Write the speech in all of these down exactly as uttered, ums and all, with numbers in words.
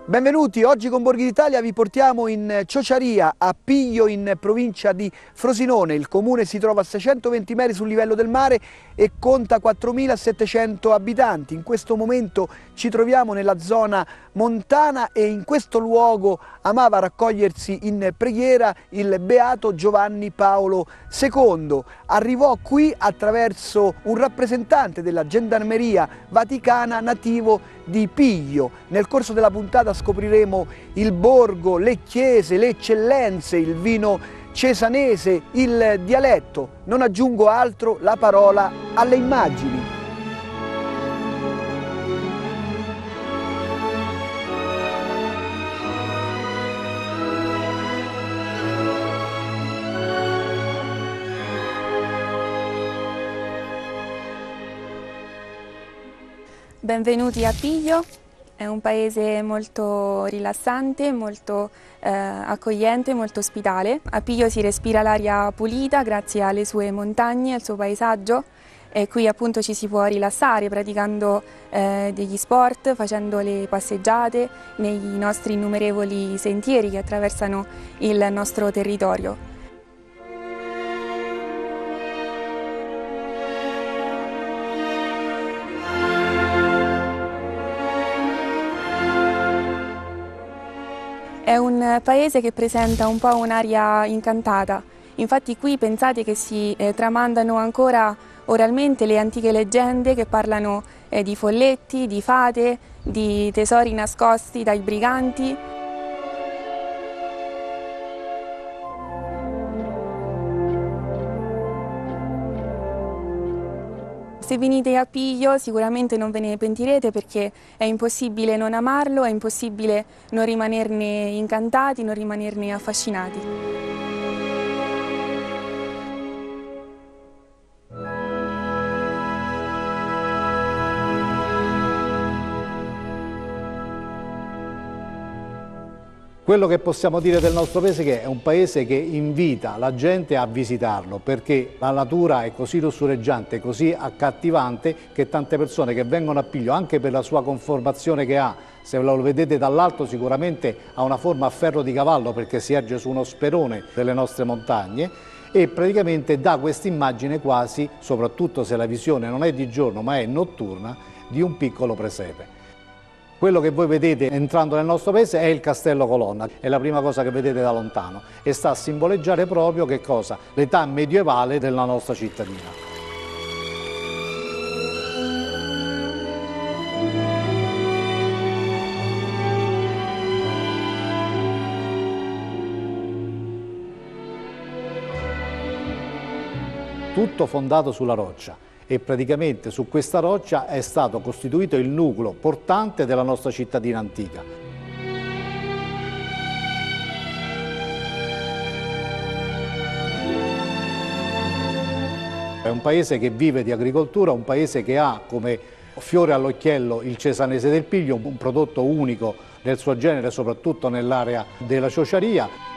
Benvenuti, oggi con Borghi d'Italia vi portiamo in Ciociaria, a Piglio, in provincia di Frosinone. Il comune si trova a seicentoventi metri sul livello del mare e conta quattromilasettecento abitanti. In questo momento ci troviamo nella zona montana e in questo luogo amava raccogliersi in preghiera il beato Giovanni Paolo secondo. Arrivò qui attraverso un rappresentante della Gendarmeria Vaticana nativo di Piglio. Nel corso della puntata scopriremo il borgo, le chiese, le eccellenze, il vino cesanese, il dialetto. Non aggiungo altro, la parola alle immagini. Benvenuti a Piglio, è un paese molto rilassante, molto eh, accogliente, molto ospitale. A Piglio si respira l'aria pulita grazie alle sue montagne, al suo paesaggio e qui appunto ci si può rilassare praticando eh, degli sport, facendo le passeggiate nei nostri innumerevoli sentieri che attraversano il nostro territorio. È un paese che presenta un po' un'aria incantata, infatti qui pensate che si eh, tramandano ancora oralmente le antiche leggende che parlano eh, di folletti, di fate, di tesori nascosti dai briganti. Se venite a Piglio sicuramente non ve ne pentirete perché è impossibile non amarlo, è impossibile non rimanerne incantati, non rimanerne affascinati. Quello che possiamo dire del nostro paese è che è un paese che invita la gente a visitarlo perché la natura è così lussureggiante, così accattivante che tante persone che vengono a Piglio, anche per la sua conformazione che ha, se lo vedete dall'alto sicuramente ha una forma a ferro di cavallo perché si erge su uno sperone delle nostre montagne e praticamente dà questa immagine quasi, soprattutto se la visione non è di giorno ma è notturna, di un piccolo presepe. Quello che voi vedete entrando nel nostro paese è il Castello Colonna, è la prima cosa che vedete da lontano e sta a simboleggiare proprio che cosa? L'età medievale della nostra cittadina. Tutto fondato sulla roccia. E praticamente su questa roccia è stato costituito il nucleo portante della nostra cittadina antica. È un paese che vive di agricoltura, un paese che ha come fiore all'occhiello il cesanese del Piglio, un prodotto unico del suo genere soprattutto nell'area della Ciociaria.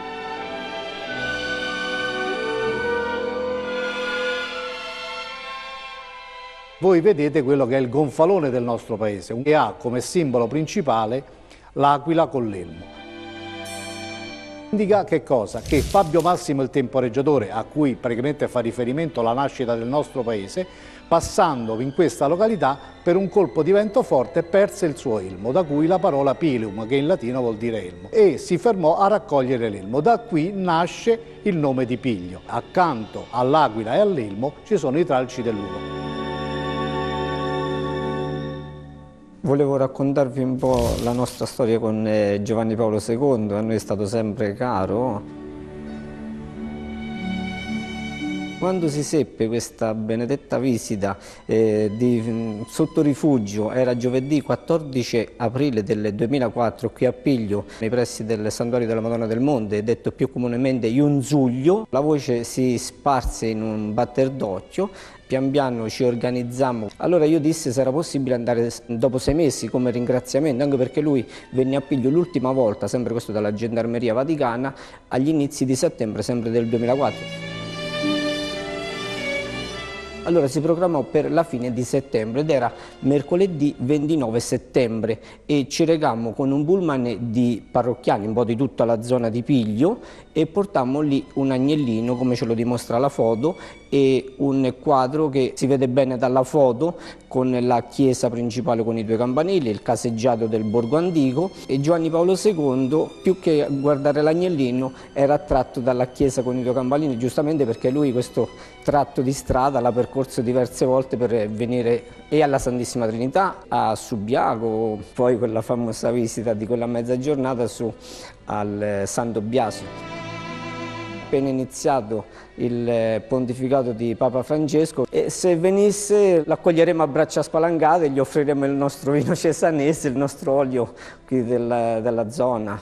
Voi vedete quello che è il gonfalone del nostro paese, che ha come simbolo principale l'aquila con l'elmo. Indica che cosa? Che Fabio Massimo il temporeggiatore, a cui praticamente fa riferimento la nascita del nostro paese, passando in questa località per un colpo di vento forte perse il suo elmo, da cui la parola pilum, che in latino vuol dire elmo, e si fermò a raccogliere l'elmo. Da qui nasce il nome di Piglio. Accanto all'aquila e all'elmo ci sono i tralci dell'ugo. Volevo raccontarvi un po' la nostra storia con Giovanni Paolo secondo, a noi è stato sempre caro. Quando si seppe questa benedetta visita eh, di, sotto rifugio, era giovedì quattordici aprile del duemilaquattro qui a Piglio, nei pressi del Santuario della Madonna del Monte, detto più comunemente Iunzuglio, la voce si sparse in un batter d'occhio. Pian piano ci organizzammo. Allora io dissi se era possibile andare dopo sei mesi come ringraziamento, anche perché lui venne a Piglio l'ultima volta, sempre questo dalla Gendarmeria Vaticana, agli inizi di settembre, sempre del duemilaquattro. Allora si programmò per la fine di settembre ed era mercoledì ventinove settembre e ci recammo con un pullman di parrocchiani un po' di tutta la zona di Piglio e portammo lì un agnellino, come ce lo dimostra la foto, e un quadro che si vede bene dalla foto con la chiesa principale con i due campanili, il caseggiato del borgo antico, e Giovanni Paolo secondo, più che guardare l'agnellino, era attratto dalla chiesa con i due campanili, giustamente perché lui questo tratto di strada l'ha percorso diverse volte per venire e alla Santissima Trinità, a Subiaco, poi quella famosa visita di quella mezza giornata su al Santo Biasio. Appena iniziato il pontificato di Papa Francesco e se venisse l'accoglieremo a braccia spalancate e gli offriremo il nostro vino cesanese, il nostro olio qui della, della zona.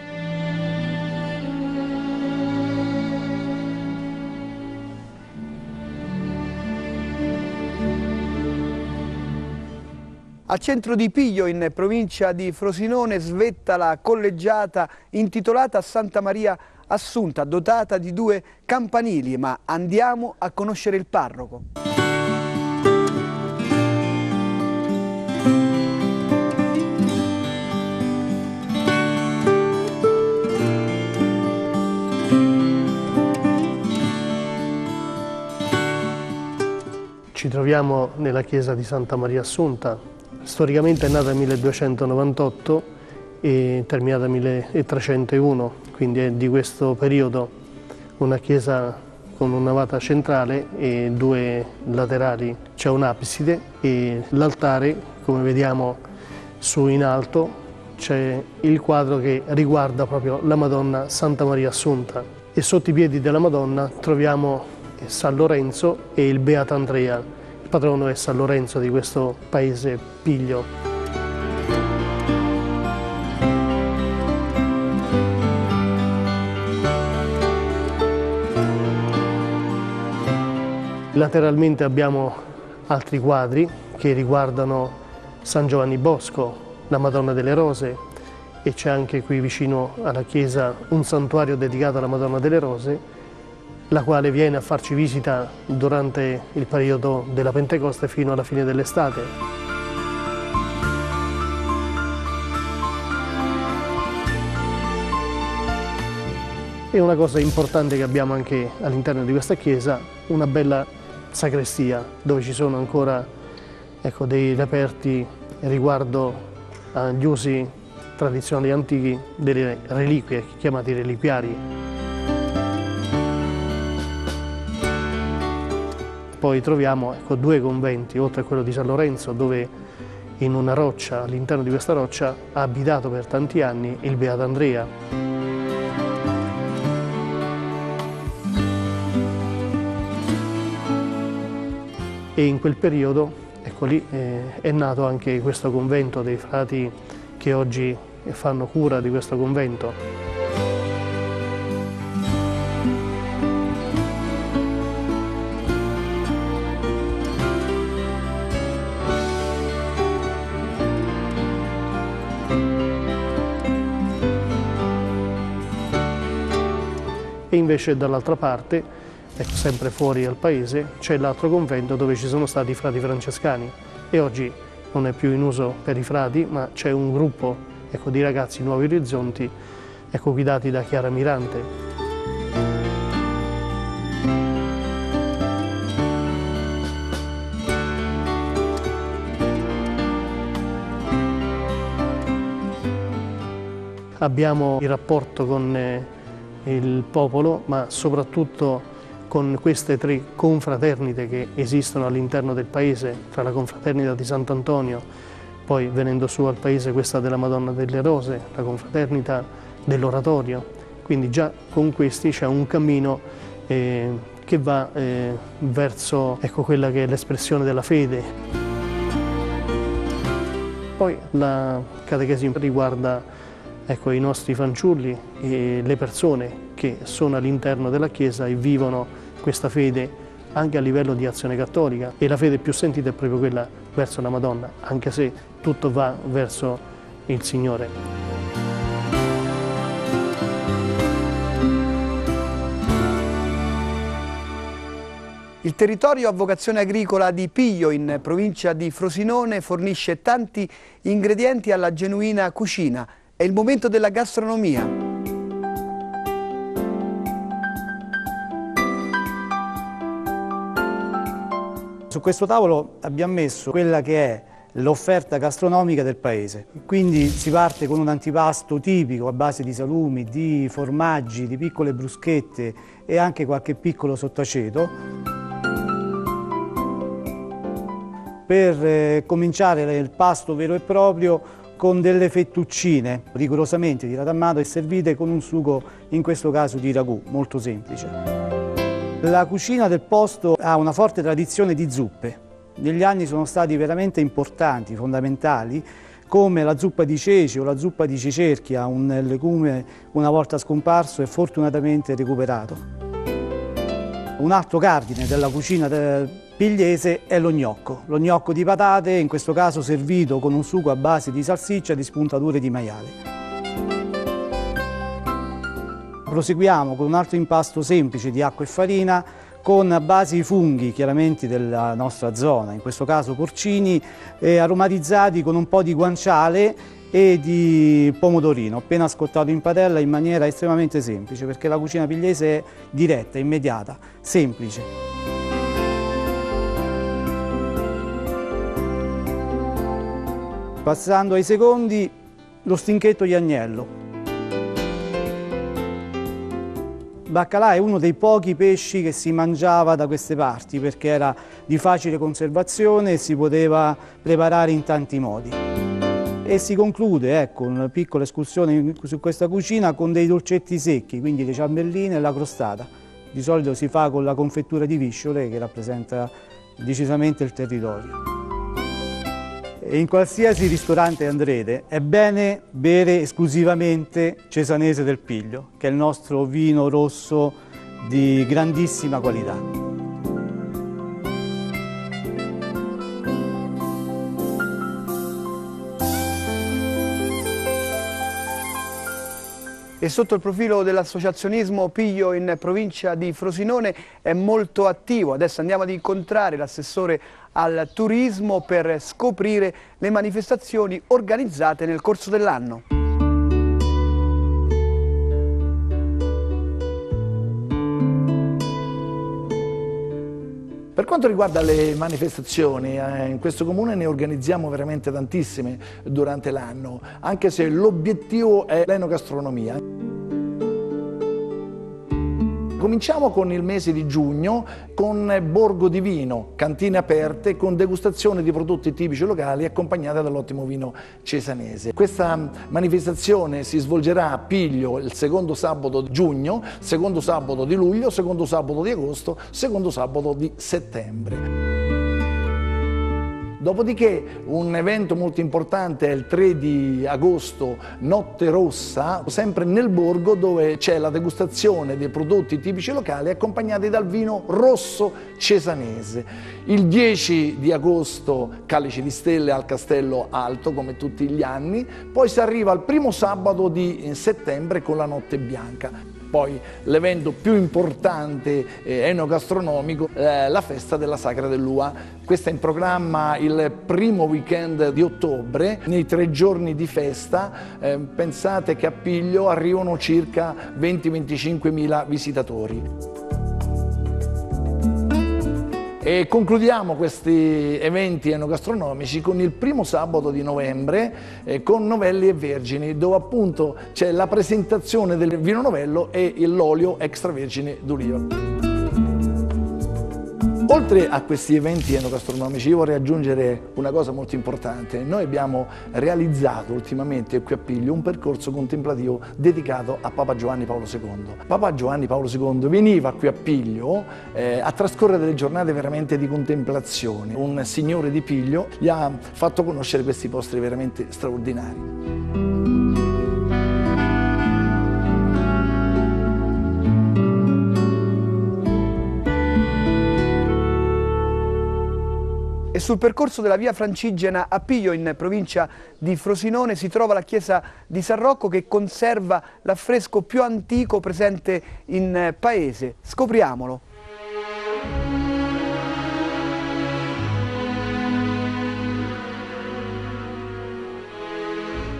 Al centro di Piglio, in provincia di Frosinone, svetta la collegiata intitolata Santa Maria Assunta, dotata di due campanili, ma andiamo a conoscere il parroco. Ci troviamo nella chiesa di Santa Maria Assunta. Storicamente è nata nel milleduecentonovantotto e terminata nel milletrecentouno, quindi è di questo periodo una chiesa con una navata centrale e due laterali. C'è un'abside e l'altare, come vediamo su in alto, c'è il quadro che riguarda proprio la Madonna Santa Maria Assunta e sotto i piedi della Madonna troviamo San Lorenzo e il Beato Andrea. Il patrono è San Lorenzo di questo paese Piglio. Lateralmente abbiamo altri quadri che riguardano San Giovanni Bosco, la Madonna delle Rose, e c'è anche qui vicino alla chiesa un santuario dedicato alla Madonna delle Rose, la quale viene a farci visita durante il periodo della Pentecoste fino alla fine dell'estate. E una cosa importante che abbiamo anche all'interno di questa chiesa, una bella sacrestia dove ci sono ancora, ecco, dei reperti riguardo agli usi tradizionali antichi delle reliquie, chiamati reliquiari. Poi troviamo, ecco, due conventi, oltre a quello di San Lorenzo, dove in una roccia, all'interno di questa roccia, ha abitato per tanti anni il Beato Andrea. E in quel periodo, ecco lì, eh, è nato anche questo convento dei frati che oggi fanno cura di questo convento. E invece dall'altra parte, ecco, sempre fuori al paese, c'è l'altro convento dove ci sono stati i frati francescani e oggi non è più in uso per i frati, ma c'è un gruppo, ecco, di ragazzi Nuovi Orizzonti, ecco, guidati da Chiara Mirante. Abbiamo il rapporto con eh, il popolo, ma soprattutto con queste tre confraternite che esistono all'interno del paese, tra la confraternita di Sant'Antonio, poi venendo su al paese questa della Madonna delle Rose, la confraternita dell'Oratorio. Quindi già con questi c'è un cammino eh, che va eh, verso, ecco, quella che è l'espressione della fede. Poi la catechesi riguarda, ecco, i nostri fanciulli e le persone che sono all'interno della Chiesa e vivono questa fede anche a livello di azione cattolica, e la fede più sentita è proprio quella verso la Madonna, anche se tutto va verso il Signore. Il territorio a vocazione agricola di Piglio, in provincia di Frosinone, fornisce tanti ingredienti alla genuina cucina. È il momento della gastronomia. Su questo tavolo abbiamo messo quella che è l'offerta gastronomica del paese. Quindi si parte con un antipasto tipico a base di salumi, di formaggi, di piccole bruschette e anche qualche piccolo sottaceto. Per eh, cominciare il pasto vero e proprio con delle fettuccine rigorosamente di ratammado e servite con un sugo, in questo caso di ragù, molto semplice. La cucina del posto ha una forte tradizione di zuppe. Negli anni sono stati veramente importanti, fondamentali, come la zuppa di ceci o la zuppa di cicerchia, un legume una volta scomparso e fortunatamente recuperato. Un altro cardine della cucina pigliese è lo gnocco, lo gnocco di patate, in questo caso servito con un sugo a base di salsiccia e di spuntature di maiale. Proseguiamo con un altro impasto semplice di acqua e farina con a base i funghi chiaramente della nostra zona, in questo caso porcini, eh, aromatizzati con un po' di guanciale e di pomodorino appena scottato in padella in maniera estremamente semplice, perché la cucina pigliese è diretta, immediata, semplice. Passando ai secondi, lo stinchetto di agnello. Baccalà è uno dei pochi pesci che si mangiava da queste parti perché era di facile conservazione e si poteva preparare in tanti modi. E si conclude, ecco, una piccola escursione su questa cucina con dei dolcetti secchi, quindi le ciambelline e la crostata. Di solito si fa con la confettura di Visciole che rappresenta decisamente il territorio. E in qualsiasi ristorante andrete è bene bere esclusivamente Cesanese del Piglio, che è il nostro vino rosso di grandissima qualità. E sotto il profilo dell'associazionismo Piglio in provincia di Frosinone è molto attivo. Adesso andiamo ad incontrare l'assessore al turismo per scoprire le manifestazioni organizzate nel corso dell'anno. Per quanto riguarda le manifestazioni, eh, in questo comune ne organizziamo veramente tantissime durante l'anno, anche se l'obiettivo è l'enogastronomia. Cominciamo con il mese di giugno con Borgo di Vino, cantine aperte con degustazione di prodotti tipici locali accompagnate dall'ottimo vino cesanese. Questa manifestazione si svolgerà a Piglio il secondo sabato di giugno, secondo sabato di luglio, secondo sabato di agosto, secondo sabato di settembre. Dopodiché un evento molto importante è il tre di agosto, Notte Rossa, sempre nel borgo dove c'è la degustazione dei prodotti tipici locali accompagnati dal vino rosso cesanese. Il dieci di agosto Calice di Stelle al Castello Alto come tutti gli anni, poi si arriva al primo sabato di settembre con la Notte Bianca. Poi l'evento più importante eh, enogastronomico, eh, la festa della Sagra dell'Ua. Questa è in programma il primo weekend di ottobre. Nei tre giorni di festa eh, pensate che a Piglio arrivano circa venti venticinque mila visitatori. E concludiamo questi eventi enogastronomici con il primo sabato di novembre eh, con Novelli e Vergini, dove appunto c'è la presentazione del vino novello e l'olio extravergine d'oliva. Oltre a questi eventi enogastronomici io vorrei aggiungere una cosa molto importante. Noi abbiamo realizzato ultimamente qui a Piglio un percorso contemplativo dedicato a Papa Giovanni Paolo secondo. Papa Giovanni Paolo secondo veniva qui a Piglio eh, a trascorrere delle giornate veramente di contemplazione. Un signore di Piglio gli ha fatto conoscere questi posti veramente straordinari. E sul percorso della via Francigena a Piglio, in provincia di Frosinone, si trova la chiesa di San Rocco che conserva l'affresco più antico presente in paese. Scopriamolo.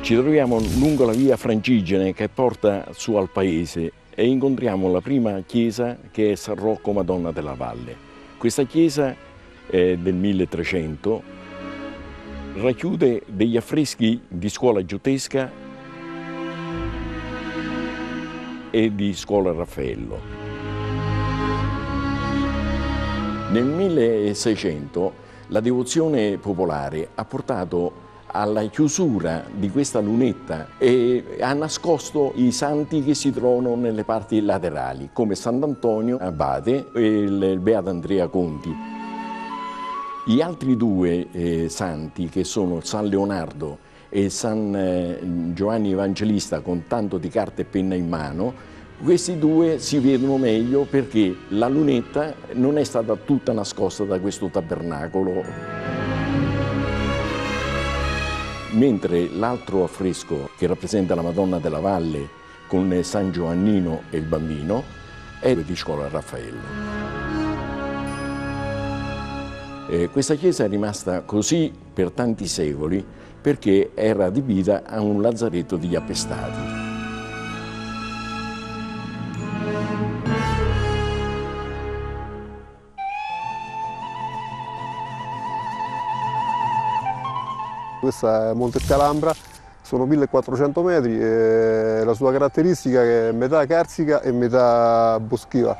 Ci troviamo lungo la via Francigene che porta su al paese e incontriamo la prima chiesa, che è San Rocco Madonna della Valle. Questa chiesa è del milletrecento, racchiude degli affreschi di scuola giottesca e di scuola Raffaello. Nel milleseicento la devozione popolare ha portato alla chiusura di questa lunetta e ha nascosto i santi che si trovano nelle parti laterali, come Sant'Antonio Abate e il Beato Andrea Conti. Gli altri due eh, santi, che sono San Leonardo e San eh, Giovanni Evangelista con tanto di carta e penna in mano, questi due si vedono meglio perché la lunetta non è stata tutta nascosta da questo tabernacolo. Mentre l'altro affresco, che rappresenta la Madonna della Valle con San Giovannino e il bambino, è di scuola Raffaello. Eh, questa chiesa è rimasta così per tanti secoli perché era adibita a un lazzaretto degli appestati. Questa è Monte Scalambra, sono millequattrocento metri e la sua caratteristica è metà carsica e metà boschiva.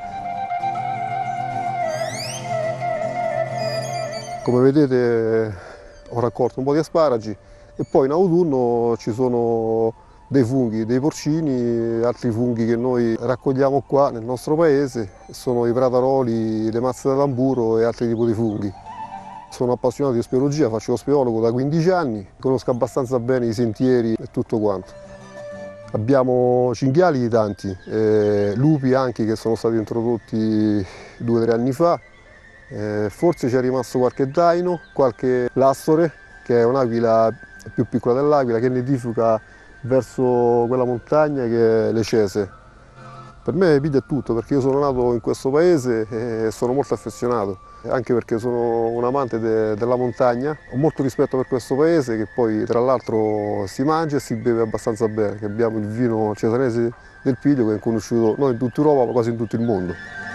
Come vedete ho raccolto un po' di asparagi e poi in autunno ci sono dei funghi, dei porcini, altri funghi che noi raccogliamo qua nel nostro paese, sono i prataroli, le mazze da tamburo e altri tipi di funghi. Sono appassionato di speleologia, faccio lo speleologo da quindici anni, conosco abbastanza bene i sentieri e tutto quanto. Abbiamo cinghiali tanti, eh, lupi anche che sono stati introdotti due o tre anni fa, eh, forse c'è rimasto qualche daino, qualche lastore, che è un'aquila più piccola dell'aquila, che nidifica verso quella montagna che è l'Ecese. Per me Piglia è tutto, perché io sono nato in questo paese e sono molto affezionato, anche perché sono un amante de della montagna. Ho molto rispetto per questo paese, che poi tra l'altro si mangia e si beve abbastanza bene, che abbiamo il vino cesanese del Piglio, che è conosciuto non in tutta Europa ma quasi in tutto il mondo.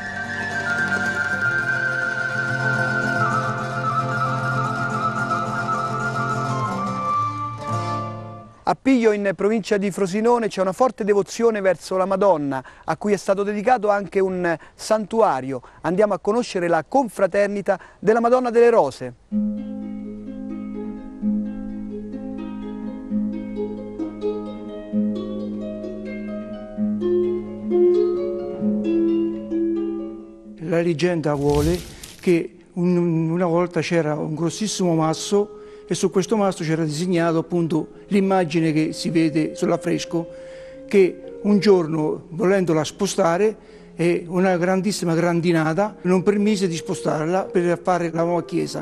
A Piglio, in provincia di Frosinone, c'è una forte devozione verso la Madonna, a cui è stato dedicato anche un santuario. Andiamo a conoscere la confraternita della Madonna delle Rose. La leggenda vuole che un, una volta c'era un grossissimo masso e su questo mastro c'era disegnato appunto l'immagine che si vede sull'affresco, che un giorno, volendola spostare, e una grandissima grandinata non permise di spostarla per fare la nuova chiesa.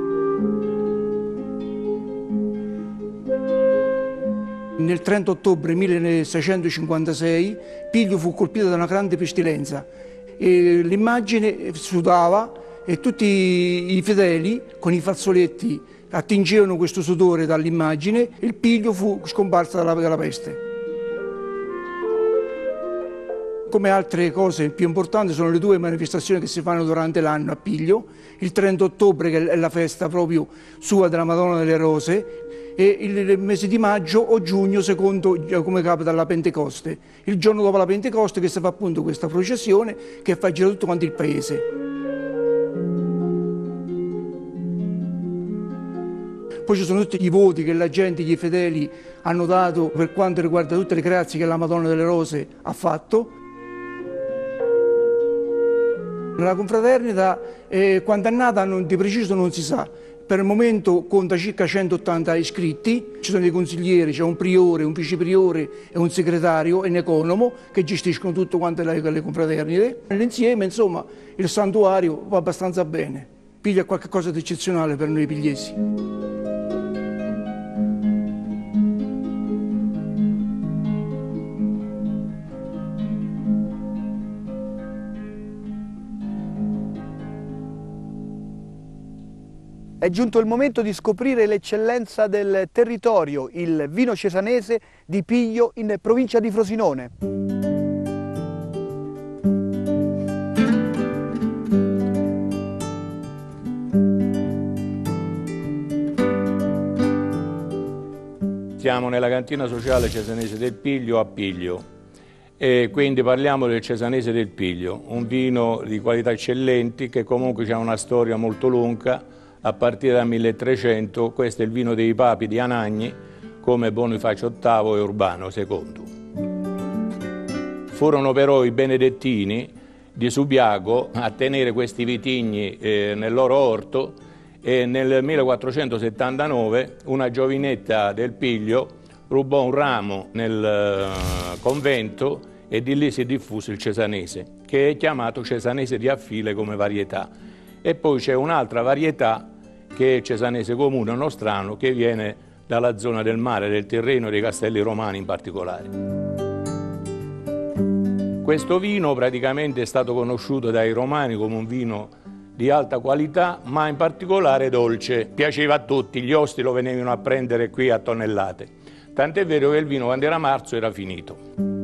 Nel trenta ottobre milleseicentocinquantasei Piglio fu colpito da una grande pestilenza e l'immagine sudava e tutti i fedeli con i fazzoletti attingevano questo sudore dall'immagine e il Piglio fu scomparsa dalla, dalla peste. Come altre cose più importanti sono le due manifestazioni che si fanno durante l'anno a Piglio, il trenta ottobre, che è la festa proprio sua della Madonna delle Rose, e il mese di maggio o giugno, secondo come capita alla Pentecoste, il giorno dopo la Pentecoste, che si fa appunto questa processione che fa girare tutto quanto il paese. Poi ci sono tutti i voti che la gente, gli fedeli hanno dato per quanto riguarda tutte le grazie che la Madonna delle Rose ha fatto. La confraternita, eh, quando è nata, non, di preciso non si sa. Per il momento conta circa centottanta iscritti, ci sono dei consiglieri, c'è un priore, un vicepriore e un segretario e un economo che gestiscono tutto quanto le, le confraternite. Nell'insieme, insomma, il santuario va abbastanza bene. Piglia qualcosa di eccezionale per noi pigliesi. È giunto il momento di scoprire l'eccellenza del territorio, il vino cesanese di Piglio in provincia di Frosinone. Siamo nella cantina sociale cesanese del Piglio a Piglio e quindi parliamo del cesanese del Piglio, un vino di qualità eccellenti che comunque ha una storia molto lunga. A partire dal milletrecento, questo è il vino dei papi di Anagni, come Bonifacio ottavo e Urbano secondo. Furono però i benedettini di Subiaco a tenere questi vitigni eh, nel loro orto e nel millequattrocentosettantanove una giovinetta del Piglio rubò un ramo nel uh, convento e di lì si è diffuso il cesanese, che è chiamato cesanese di affile come varietà. E poi c'è un'altra varietà che è cesanese comune nostrano, che viene dalla zona del mare, del Tirreno e dei Castelli Romani in particolare. Questo vino praticamente è stato conosciuto dai romani come un vino di alta qualità, ma in particolare dolce. Piaceva a tutti, gli osti lo venivano a prendere qui a tonnellate. Tant'è vero che il vino quando era marzo era finito.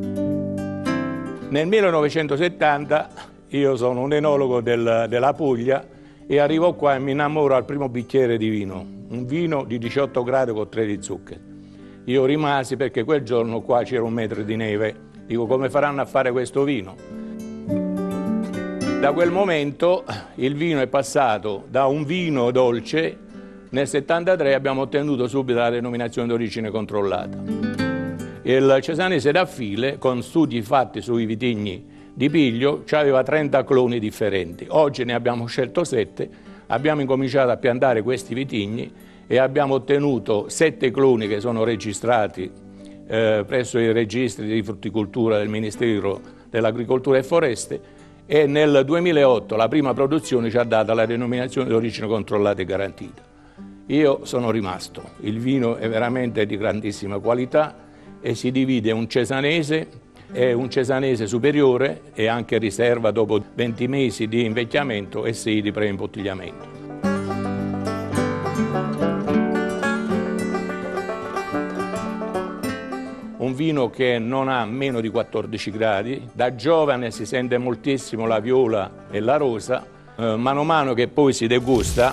Nel millenovecentosettanta io sono un enologo del, della Puglia e arrivo qua e mi innamoro al primo bicchiere di vino, un vino di diciotto gradi con tre di zucchero. Io rimasi perché quel giorno qua c'era un metro di neve, dico come faranno a fare questo vino? Da quel momento il vino è passato da un vino dolce, nel settantatré abbiamo ottenuto subito la denominazione d'origine controllata. Il cesanese d'affile, con studi fatti sui vitigni di Piglio, aveva trenta cloni differenti. Oggi ne abbiamo scelto sette, abbiamo incominciato a piantare questi vitigni e abbiamo ottenuto sette cloni che sono registrati eh, presso i registri di frutticoltura del Ministero dell'Agricoltura e Foreste e nel duemilaotto la prima produzione ci ha dato la denominazione di origine controllata e garantita. Io sono rimasto, il vino è veramente di grandissima qualità e si divide un cesanese è un cesanese superiore e anche riserva dopo venti mesi di invecchiamento e sei di preimbottigliamento. Un vino che non ha meno di quattordici gradi, da giovane si sente moltissimo la viola e la rosa, eh, mano a mano che poi si degusta,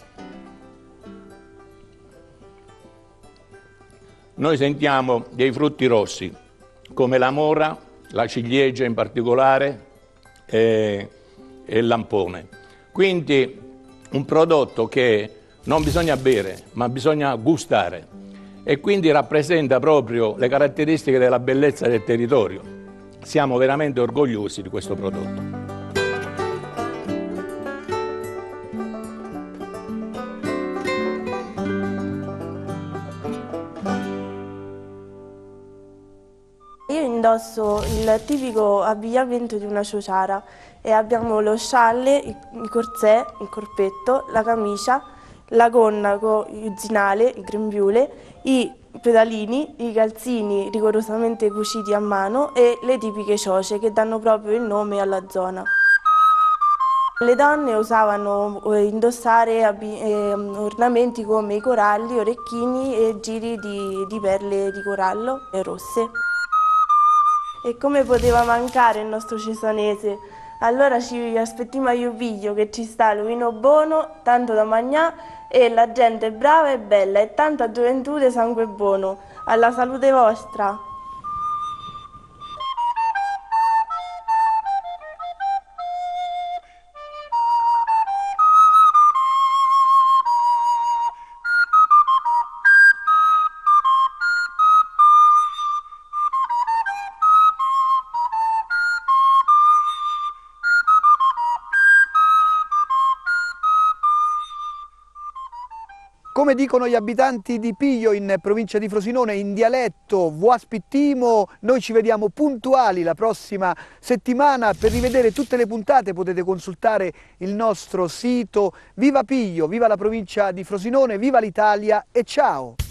noi sentiamo dei frutti rossi, come la mora, la ciliegia in particolare e, e il lampone. Quindi un prodotto che non bisogna bere, ma bisogna gustare e quindi rappresenta proprio le caratteristiche della bellezza del territorio. Siamo veramente orgogliosi di questo prodotto. Io indosso il tipico abbigliamento di una ciociara e abbiamo lo scialle, il corsè, il corpetto, la camicia, la gonna con il uzinale, il grembiule, i pedalini, i calzini rigorosamente cuciti a mano e le tipiche cioce che danno proprio il nome alla zona. Le donne usavano indossare ornamenti come i coralli, orecchini e giri di, di perle di corallo e rosse. E come poteva mancare il nostro cesanese? Allora ci aspettiamo a Piglio che ci sta il vino buono, tanto da mangiare e la gente brava e bella e tanta gioventù e sangue buono. Alla salute vostra! Come dicono gli abitanti di Piglio in provincia di Frosinone in dialetto vi aspettiamo, noi ci vediamo puntuali la prossima settimana. Per rivedere tutte le puntate potete consultare il nostro sito. Viva Piglio, viva la provincia di Frosinone, viva l'Italia e ciao!